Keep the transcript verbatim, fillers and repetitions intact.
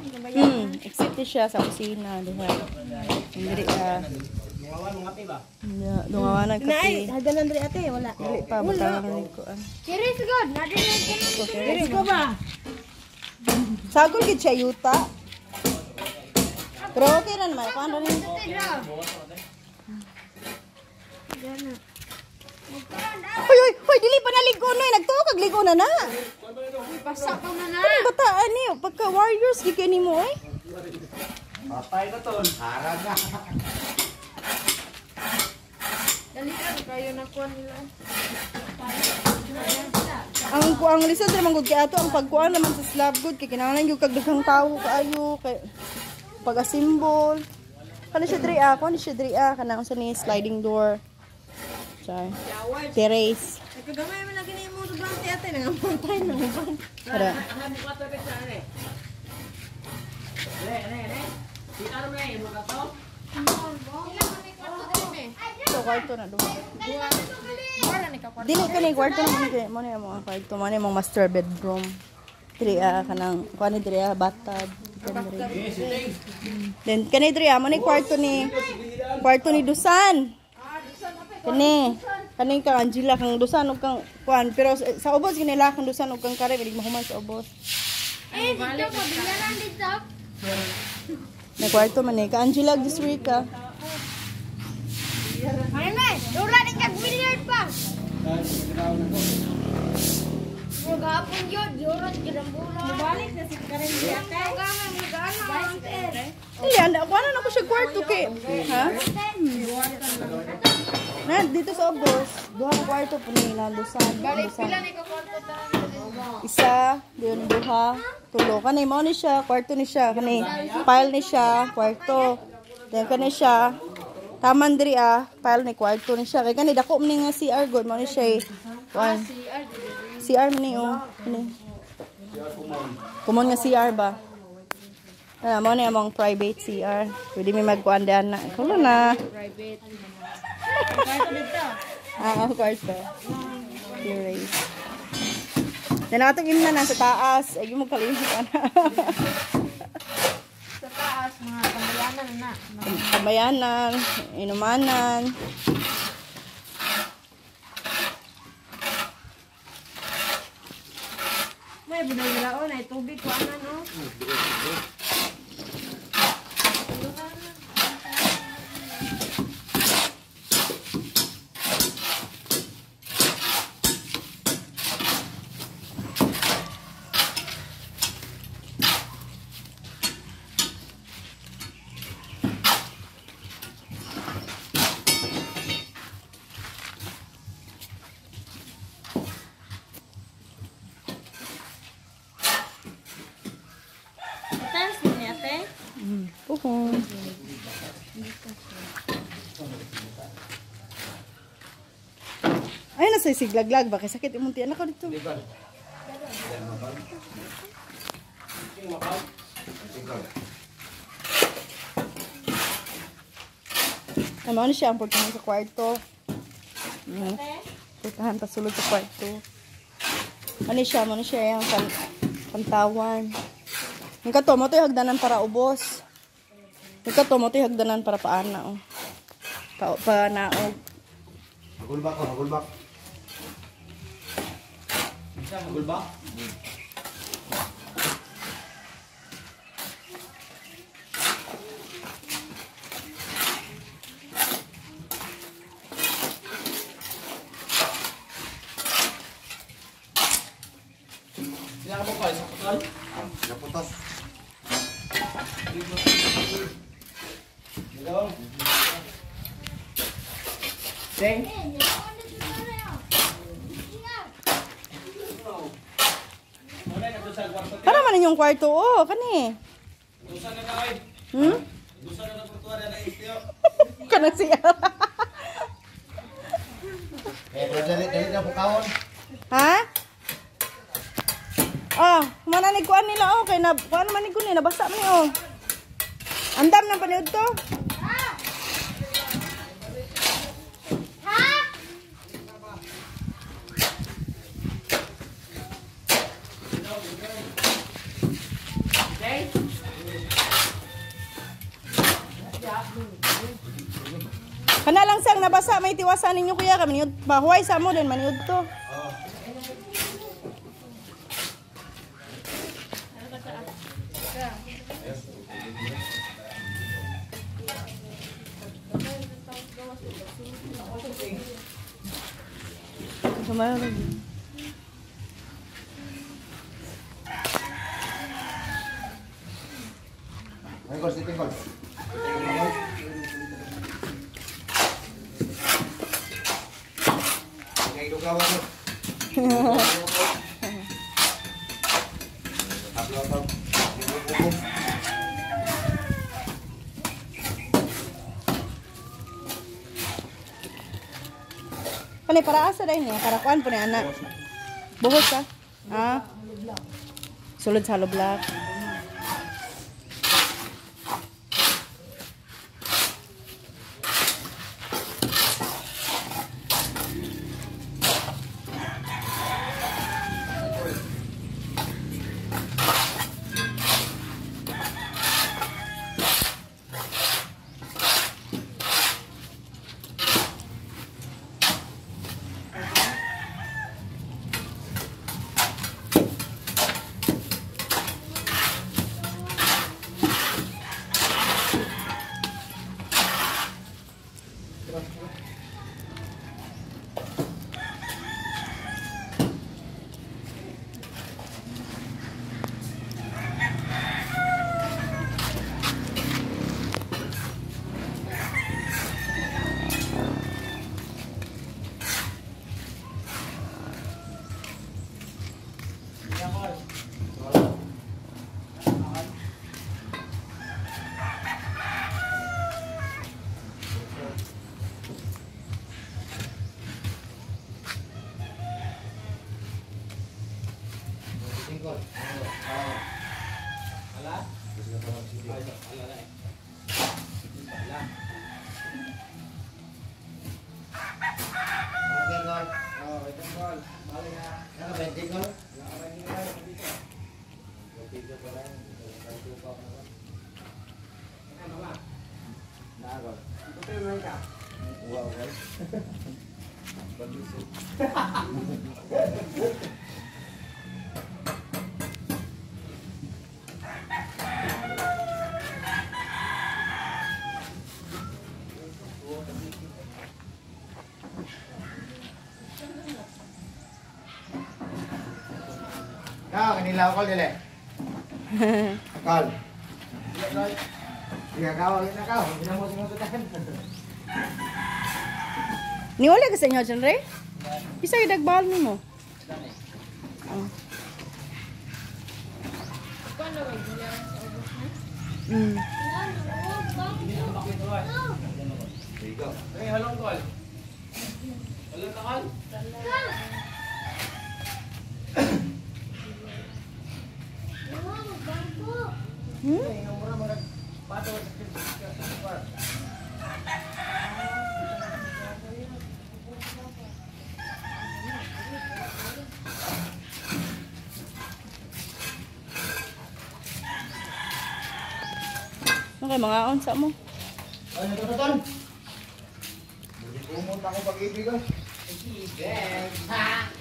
Hmm, exit siya sa kusina, diha. Dili ka. Dungawan ng kape. Nay, hagalan diri ate, wala. Dili pa butangan ko. Kiris god, nadin na kiris ko ba? Sagol gid siya yuta. Pero okay na naman. Paano rin? Hoy, hoy, hoy, dili pa naligo na. Nagtuo kag ligo na na. Pasak pa na na. Ano bataan ni? Pagka warriors, di ka ni mo eh. Patay na to. Harag na. Dali ka, kayo na kuha nila. Ang kuang lisod naman gud kay ato ang pagkuan naman sa slab good kay kinahanglan gyud kag daghang tawo kaayo kay pag-asimbol. Kana siya diri ah, kana siya diri ah kana unsa ni sliding door. Char. Terrace. Nagkagamay man lagi ni mo dublante ate nangamontay na uban. Para. Re, re, re. Si Arme, mo ka to? So kwarto na do. Wala ni ka kwarto. Dili kani kwarto na mo mo na mo kwarto mo na mo master bedroom. Diri ah kanang kuan diri ah bathtub. Then kani diri ah mo ni kwarto ni kwarto ni Dusan. Kani kani kang Angela kang Dusan ug kang kuan pero sa ubos kinila kang Dusan ug kang kare dili mahuman sa ubos. Eh, dito ko bilaran dito. Na kwarto man ni ka Angela this week ah. Ay man, dura din kag billiard pa. Magapon yun, yorot ginambulo. Mabalik na si Karen Diate. Magama, magana. Dili anda kuan na ko siya kwarto kay ha? Na dito sa ubos, duha ka kwarto po ni na Dusan. Balik pila ni ka kwarto ta. Isa, diyon duha, tulo. Kanay mo ni siya, kwarto ni siya. Kanay file ni siya, kwarto. Then kanay siya, taman diri ah, file ni kwarto ni siya. Kay kanay dako man ni nga C R god mo ni siya. One. C R man ni oh. Kani. Kumon nga C R ba? Ah, mo ni among private C R. Pwede mi magkuan diyan na. Kuno na. Private. Kwarto dito. Ah, ang kwarto. Erase. Then atong ina na sa taas. Ay mo kalimot ana. Sa taas, mga kambayanan na. Kabayanan, inumanan. May binaylaon ay tubig ko anan oh. Puhon. Ay, nasa siglaglag ba? Kaya sakit imunti. Anak ko dito. Ano na siya ang portahan sa kwarto. Hmm. Portahan pa sulod sa kwarto. Ano siya? Ano siya yung pan pantawan. Yung kato mo ito yung hagdanan para ubos. Yung kato mo ito yung hagdanan para paana. Oh. Pa panaog. Hagulbak ko, hagulbak. Isa, hagulbak? Sila ka po kayo sa putol? Sa putos. Hello? Deng? Para man yung kwarto, oh, kani. Hmm? Kanang siya. Eh, dali, dali na po kawon. Ha? Ah, mananig ko nila, oh, kay na, kuan manig ko ni, nabasa man ni, oh. Andam ng paniod to. Kana lang sang nabasa may tiwasan ninyo kuya kami niud bahuay sa mo din maniud to. Kumain lagi. Tingkol, si tingkol. Ngay lugaw ako. Upload ako. Kani para asa dai niya para kuan po ni anak. Buhos ka? Ha? Sulod sa block. Tingkol. Ala? Gusto ko mag-sige. Ala na eh. Ala. Tingkol. Oh, tingkol. Balik na. Ano ba tingkol? Nago. Ito yung ka. Wow, guys. Bagus. Kau kanila ko dili. Kal. Iya kau, ina kau, ina mo sumusutan. Ni wala ka sa inyo dyan, Ray? Isa yung dagbahal mo mo. Oh. Mm. Eh, halong kol. Halong takal. Hmm? Okay, mga onsa mo. Ano to ton? Bumunta ko pag-ibig ko. Sige. Ha.